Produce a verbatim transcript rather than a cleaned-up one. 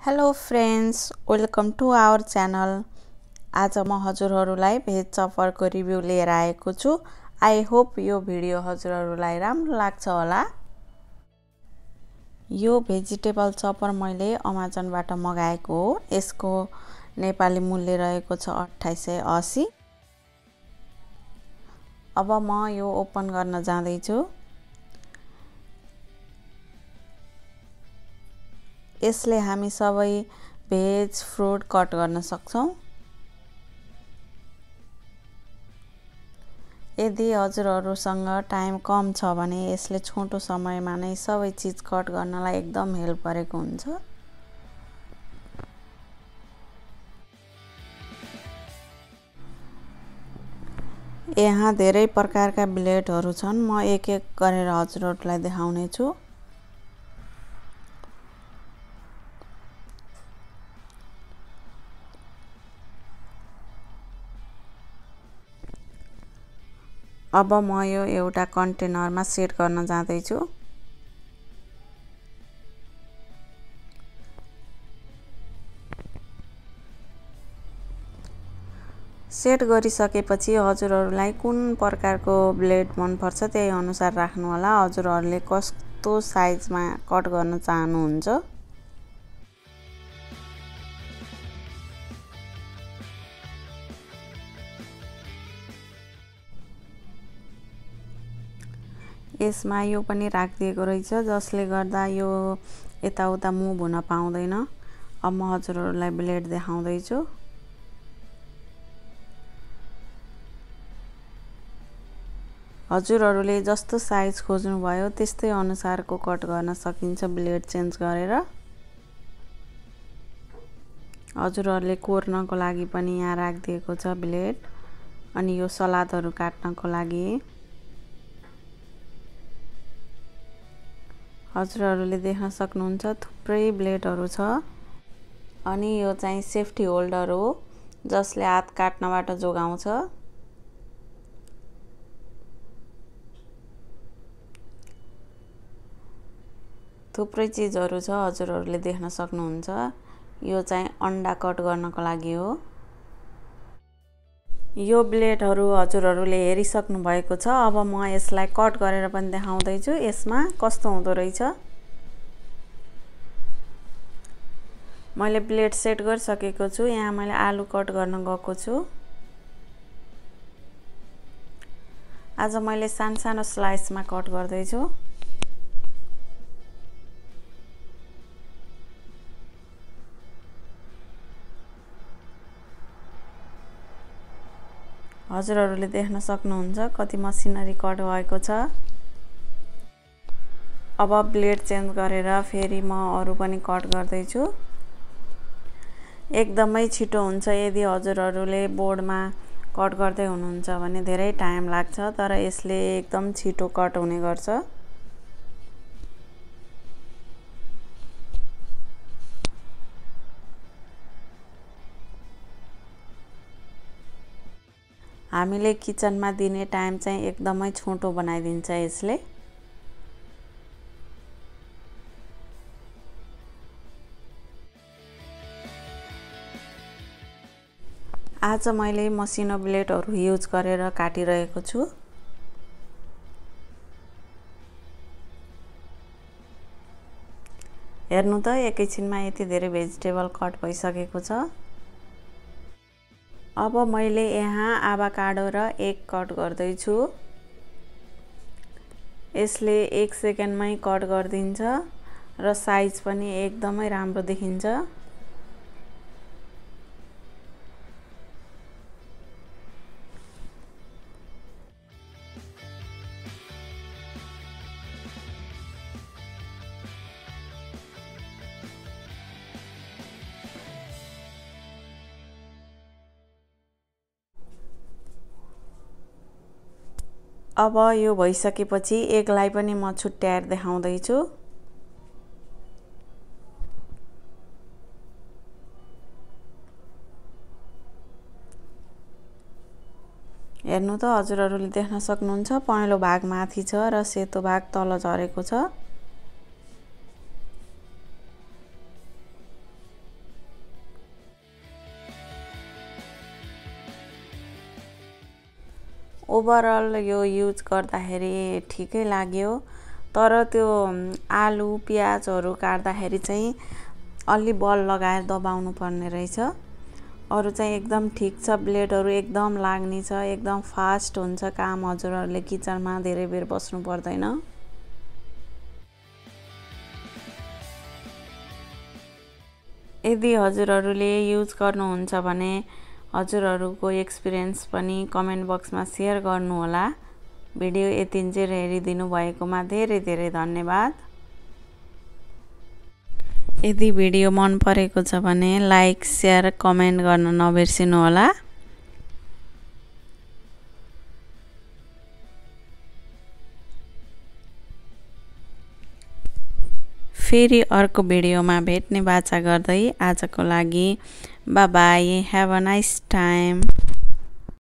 Hello friends, welcome to our channel. आज म हजुरहरूलाई भेज चपरको रिभ्यू लिएर आएको छु। आई होप यो भिडियो हजुरहरूलाई राम्रो लाग्छ होला। यो भेजिटेबल चपर मैले अमेजनबाट मगाएको हो। यसको नेपाली मूल्य रहेको छ अठाइस सय अस्सी। अब म यो ओपन गर्न जाँदैछु। यसले हामी सबै भेज फ्रुट कट गर्न सक्छौं। यदि हजुरहरूसँग टाइम कम छ भने यसले छोटो समयमा नै सबै चीज कट गर्नलाई एकदम हेल्प गरेको हुन्छ। यहाँ धेरै प्रकारका ब्लेडहरू छन्। म एक एक गरेर हजुरहरूलाई देखाउने छु। अब म यो एउटा कन्टेनरमा सेट गर्न जाँदैछु। सेट गरिसकेपछि हजुरहरूलाई कुन प्रकारको ब्लेड मन पर्छ त्यही अनुसार राख्नु होला। हजुरहरूले कस्तो साइजमा कट गर्न चाहनुहुन्छ। यसमा यो पनि राखिदिएको रहेछ जसले गर्दा यो यताउता मुभ हुन पाउँदैन। अब म हजुरहरूलाई ब्लेड देखाउँदैछु। हजुरहरूले जस्तो साइज खोज्नुभयो त्यस्तै अनुसारको कट गर्न सकिन्छ ब्लेड चेन्ज गरेर। हजुरहरूले कोर्नको लागि पनि यहाँ राखिदिएको छ ब्लेड। अनि यो सलादहरू काट्नको लागि हजुरहरूले देख्न सक्नुहुन्छ थुप्रै ब्लेडहरू छ। अनि यो चाहिँ सेफ्टी होल्डर हो जसले हात काट्नबाट जोगाउँछ। थुप्रै चीजहरू छ हजुरहरूले देख्न सक्नुहुन्छ। यो चाहिँ अन्डा कट गर्नको लागि हो। यो ब्लेडहरू हजुरहरूले हेरिसक्नु भएको छ। अब म यसलाई कट गरेर पनि देखाउँदैछु यसमा कस्तो हुँदो रहेछ। मैले ब्लेड सेट गरिसकेको छु। यहाँ मैले आलु कट गर्न गएको छु। आज मैले सानो सानो स्लाइसमा कट गर्दैछु। हजुरहरूले देख्न सक्नुहुन्छ कति मसिनरी कट भएको छ। अब ब्लेड चेन्ज गरेर फेरि म अरू पनि कट गर्दैछु। एकदमै छिटो हुन्छ। यदि हजुरहरूले बोर्डमा कट गर्दै हुनुहुन्छ भने धेरै टाइम लाग्छ, तर यसले एकदम छिटो कट हुने गर्छ। हामीले किचनमा दिने टाइम चाहिँ एकदमै छोटो बनाइदिन्छ यसले। आज मैले मसिनो ब्लेडहरू युज गरेर काटिरहेको छु। हेर्नु त एकैछिनमा यति धेरै भेजिटेबल कट भइसकेको छ। अब मैले यहाँ आभाकाडो र एग कट गर्दैछु। यसले एक सेकेन्डमै कट गरिदिन्छ र साइज पनि एकदमै राम्रो देखिन्छ। अब यो भइसकेपछि एगलाई पनि म छुट्याएर देखाउँदैछु। हेर्नु त हजुरहरूले देख्न सक्नुहुन्छ पहेँलो भाग माथि छ र सेतो भाग तल झरेको छ। ओभरअल यो युज गर्दाखेरि ठिकै लाग्यो, तर त्यो आलु प्याजहरू काट्दाखेरि चाहिँ अलि बल लगाएर दबाउनु पर्ने रहेछ। अरू चाहिँ एकदम ठिक छ, ब्लेडहरू एकदम लाग्ने छ, एकदम फास्ट हुन्छ काम। हजुरहरूले किचनमा धेरै बेर बस्नु पर्दैन। यदि हजुरहरूले युज गर्नुहुन्छ भने हजुरहरूको एक्सपिरियन्स पनि कमेन्ट बक्समा सेयर गर्नुहोला। भिडियो यतिन्जेर हेरिदिनु भएकोमा धेरै धेरै धन्यवाद। यदि भिडियो मन परेको छ भने लाइक, सेयर, कमेन्ट गर्न नबिर्सिनुहोला। फेरि अर्को भिडियोमा भेट्ने बाचा गर्दै आजको लागि bye bye, have a nice time.